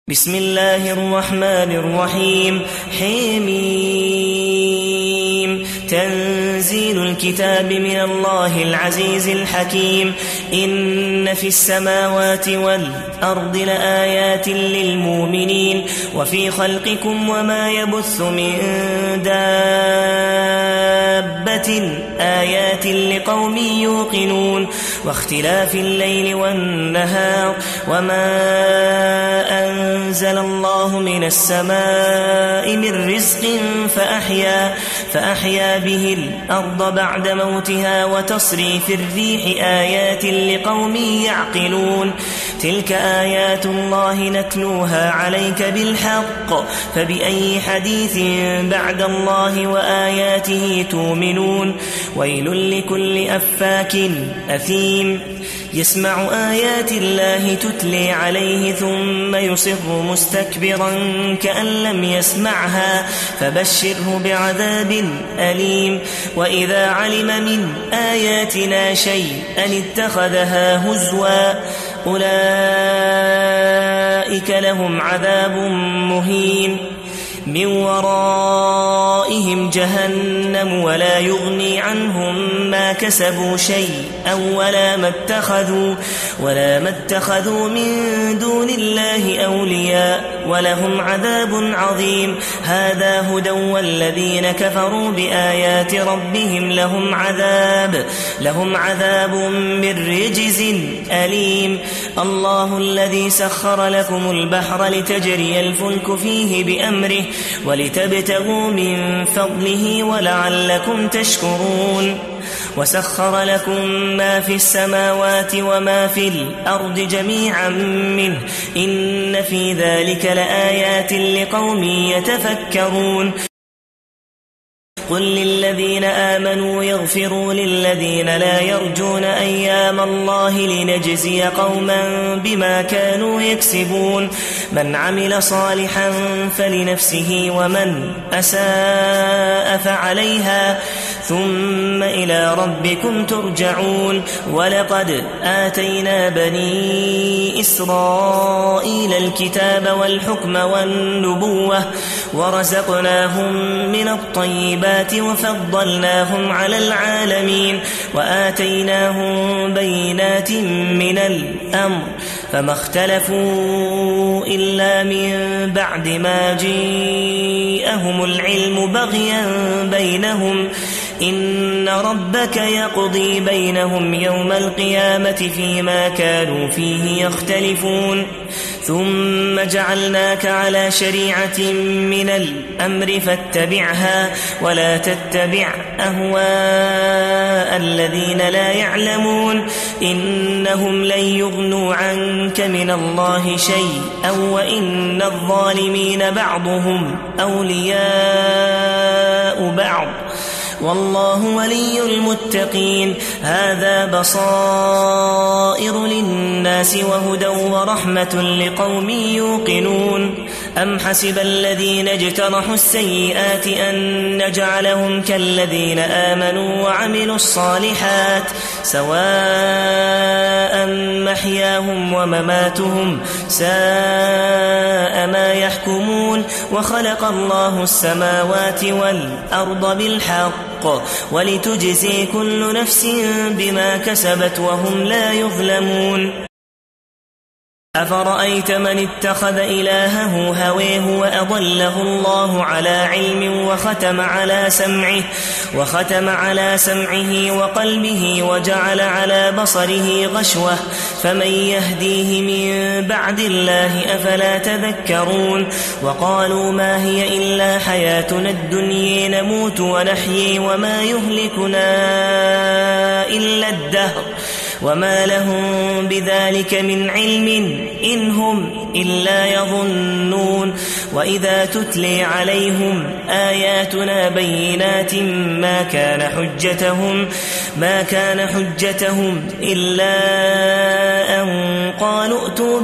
بسم الله الرحمن الرحيم. حميم. تنزيل الكتاب من الله العزيز الحكيم. إن في السماوات والأرض لآيات للمؤمنين وفي خلقكم وما يبث من دابة آيات لقوم يوقنون واختلاف الليل والنهار وما أنزل الله من السماء من رزق فأحيا به الأرض بعد موتها وتصريف الريح آيات لقوم يعقلون. تلك آيات الله نتلوها عليك بالحق فبأي حديث بعد الله وآياته تؤمنون. ويل لكل أفاك أثيم يسمع آيات الله تتلي عليه ثم يصر مستكبرا كأن لم يسمعها فبشره بعذاب أليم. وإذا علم من آياتنا شيئا اتخذها هزوا أولئك لهم عذاب مهين من ورائهم جهنم ولا يغني عنهم ما كسبوا شيئا ولا ما اتخذوا من دون الله أولياء ولهم عذاب عظيم. هذا هدى والذين كفروا بآيات ربهم لهم عذاب من رجز أليم. الله الذي سخر لكم البحر لتجري الفلك فيه بأمره ولتبتغوا من فضله ولعلكم تشكرون. وسخر لكم ما في السماوات وما في الأرض جميعا منه إن في ذلك لآيات لقوم يتفكرون. قل للذين آمنوا يغفروا للذين لا يرجون أيام الله لنجزي قوما بما كانوا يكسبون. من عمل صالحا فلنفسه ومن أساء فعليها ثم إلى ربكم ترجعون. ولقد آتينا بني إسرائيل الكتاب والحكم والنبوة ورزقناهم من الطيبات وفضلناهم على العالمين وآتيناهم بينات من الأمر فما اختلفوا إلا من بعد ما جاءهم العلم بغيا بينهم إن ربك يقضي بينهم يوم القيامة فيما كانوا فيه يختلفون. ثم جعلناك على شريعة من الأمر فاتبعها ولا تتبع أهواء الذين لا يعلمون إنهم لن يغنوا عنك من الله شيئا وإن الظالمين بعضهم أولياء بعض والله ولي المتقين. هذا بصائر للناس وهدى ورحمة لقوم يوقنون. أم حسب الذين اجترحوا السيئات أن نجعلهم كالذين آمنوا وعملوا الصالحات سواء محياهم ومماتهم ساء ما يحكمون. وخلق الله السماوات والأرض بالحق ولتجزي كل نفس بما كسبت وهم لا يظلمون. أفرأيت من اتخذ إلهه هويه وأضله الله على علم وختم على سمعه وقلبه وجعل على بصره غشوة فمن يهديه من بعد الله أفلا تذكرون. وقالوا ما هي إلا حياتنا الدنيا نموت ونحيي وما يهلكنا إلا الدهر وما لهم بذلك من علم إن هم إلا يظنون. وإذا تتلي عليهم آياتنا بينات ما كان حجتهم إلا أن قالوا ائتوا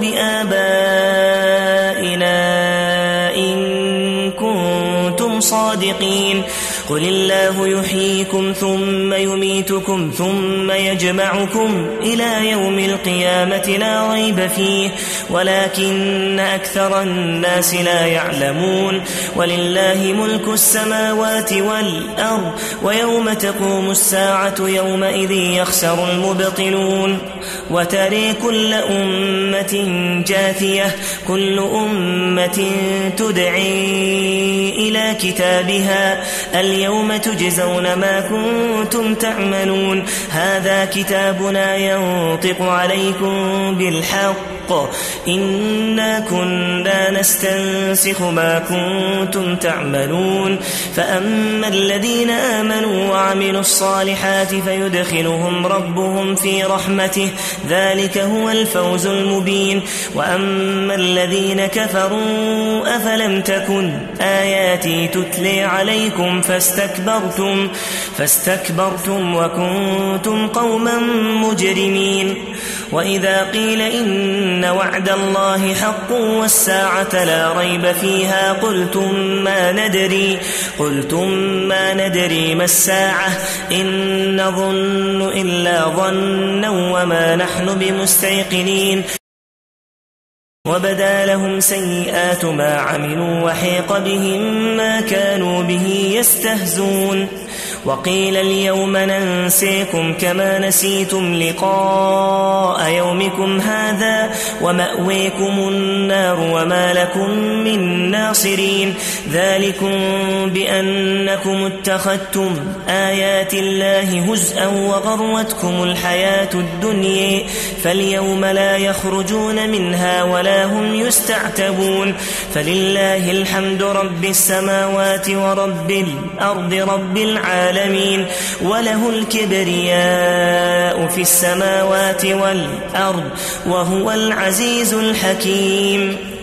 بآبائنا إن كنتم صادقين. قل الله يحييكم ثم يميتكم ثم يجمعكم إلى يوم القيامة لا ريب فيه ولكن أكثر الناس لا يعلمون ولله ملك السماوات والأرض ويوم تقوم الساعة يومئذ يخسر المبطلون وترى كل أمة جاثية كل أمة تدعي إلى كتابها اليوم تجزون ما كنتم تعملون هذا كتابنا ينطق عليكم بالحق إنا كنا نستنسخ ما كنتم تعملون فأما الذين آمنوا وعملوا الصالحات فيدخلهم ربهم في رحمته ذلك هو الفوز المبين وأما الذين كفروا أفلم تكن آياتي تتلي عليكم فاستكبرتم وكنتم قوما مجرمين وإذا قيل إن وعد الله حق والساعة لا ريب فيها قلتم ما ندري ما الساعة إن نظن إلا ظنا وما نحن بمستيقنين وبدا لهم سيئات ما عملوا وحيق بهم ما كانوا به يستهزون وقيل اليوم ننسيكم كما نسيتم لقاء يومكم هذا ومأويكم النار وما لكم من ناصرين ذلكم بأنكم اتخذتم آيات الله هزءا وغرتكم الحياة الدنيا فاليوم لا يخرجون منها ولا هم يستعتبون فلله الحمد رب السماوات ورب الأرض رب العالمين وله الكبرياء في السماوات والأرض وهو العزيز الحكيم